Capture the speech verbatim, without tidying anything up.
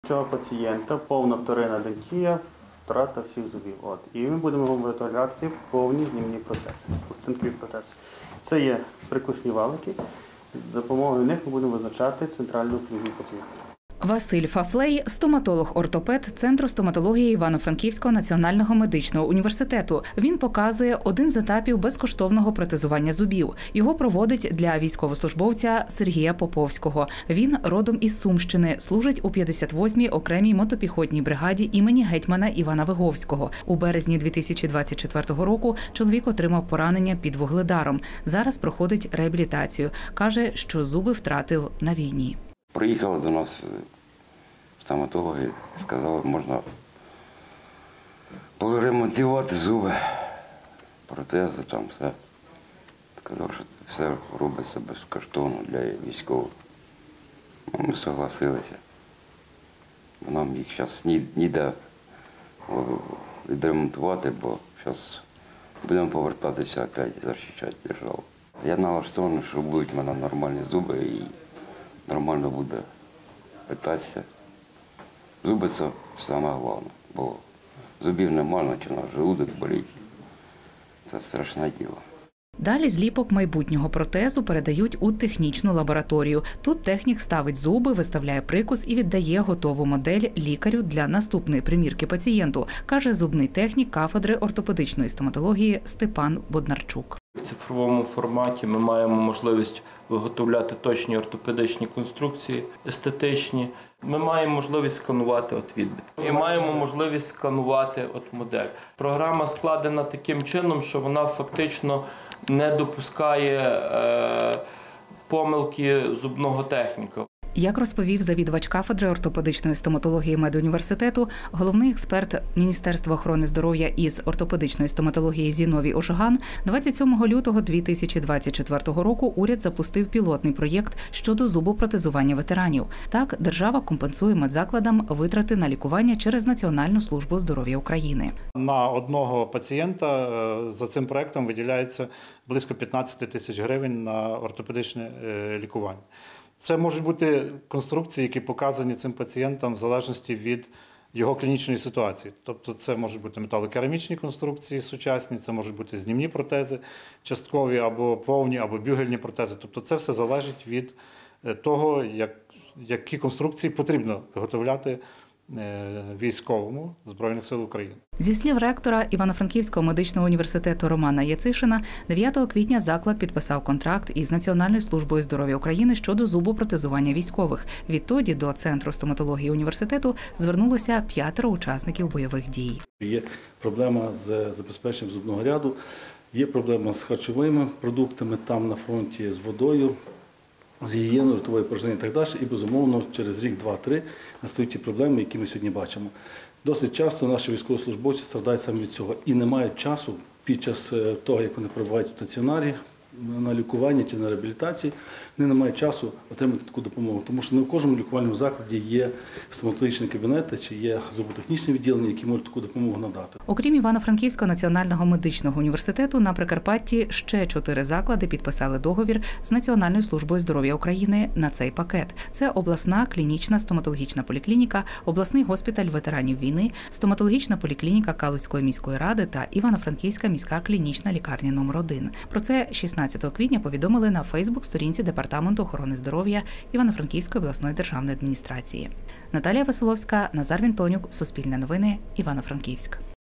Цього пацієнта повна вторинна дентія, втрата всіх зубів. От. І ми будемо виготовляти повні знімні процеси, станкові процеси. Це є прикусні валики, з допомогою них ми будемо визначати центральну окружну пацієнта. Василь Фафлей – стоматолог-ортопед Центру стоматології Івано-Франківського національного медичного університету. Він показує один з етапів безкоштовного протезування зубів. Його проводить для військовослужбовця Сергія Поповського. Він родом із Сумщини, служить у п'ятдесят восьмій окремій мотопіхотній бригаді імені гетьмана Івана Виговського. У березні дві тисячі двадцять четвертого року чоловік отримав поранення під Вугледаром. Зараз проходить реабілітацію. Каже, що зуби втратив на війні. Приїхали до нас стоматологи, сказали, можна поремонтувати зуби, протези, там все. Сказав, що все робиться безкоштовно для військових. Ми согласилися. Нам їх зараз ніде відремонтувати, бо зараз будемо повертатися опять захищати державу. Я налаштований, що будуть в мене нормальні зуби і нормально буде питатися. Зуби – це саме головне, бо зубів немає, починає желудок боліти. Це страшне діло. Далі зліпок майбутнього протезу передають у технічну лабораторію. Тут технік ставить зуби, виставляє прикус і віддає готову модель лікарю для наступної примірки пацієнту, каже зубний технік кафедри ортопедичної стоматології Степан Боднарчук. В цифровому форматі ми маємо можливість виготовляти точні ортопедичні конструкції, естетичні. Ми маємо можливість сканувати от відбитки. І маємо можливість сканувати от модель. Програма складена таким чином, що вона фактично не допускає е, помилки зубного техніка. Як розповів завідувач кафедри ортопедичної стоматології медуніверситету, головний експерт Міністерства охорони здоров'я із ортопедичної стоматології Зіновій Ожеган, двадцять сьомого лютого дві тисячі двадцять четвертого року уряд запустив пілотний проєкт щодо зубопротезування ветеранів. Так, держава компенсує медзакладам витрати на лікування через Національну службу здоров'я України. На одного пацієнта за цим проєктом виділяється близько п'ятнадцять тисяч гривень на ортопедичне лікування. Це можуть бути конструкції, які показані цим пацієнтам в залежності від його клінічної ситуації. Тобто це можуть бути металокерамічні конструкції сучасні, це можуть бути знімні протези, часткові або повні, або бюгельні протези. Тобто це все залежить від того, як, які конструкції потрібно виготовляти військовому Збройних сил України. Зі слів ректора Івано-Франківського медичного університету Романа Яцишина, дев'ятого квітня заклад підписав контракт із Національною службою здоров'я України щодо зубопротезування військових. Відтоді до Центру стоматології університету звернулося п'ятеро учасників бойових дій. Є проблема з забезпеченням зубного ряду, є проблема з харчовими продуктами там на фронті, з водою, з гігієною, ротової порожнини і так далі. І, безумовно, через рік, два, три настають ті проблеми, які ми сьогодні бачимо. Досить часто наші військовослужбовці страдають саме від цього і не мають часу під час того, як вони перебувають в стаціонарі, на лікуванні чи на реабілітації, вони не мають часу отримати таку допомогу. Тому що не в кожному лікувальному закладі є стоматологічні кабінети чи є зуботехнічні відділення, які можуть таку допомогу надати. Окрім Івано-Франківського національного медичного університету, на Прикарпатті ще чотири заклади підписали договір з Національною службою здоров'я України на цей пакет. Це обласна клінічна стоматологічна поліклініка, обласний госпіталь ветеранів війни, стоматологічна поліклініка Калузької міської ради та Івано-Франківська міська клінічна лікарня номер один. Про це шістнадцятого квітня повідомили на Фейсбук-сторінці Департаменту охорони здоров'я Івано-Франківської обласної державної адміністрації. Наталія Веселовська, Назар Вінтонюк, Суспільне новини, Івано-Франківськ.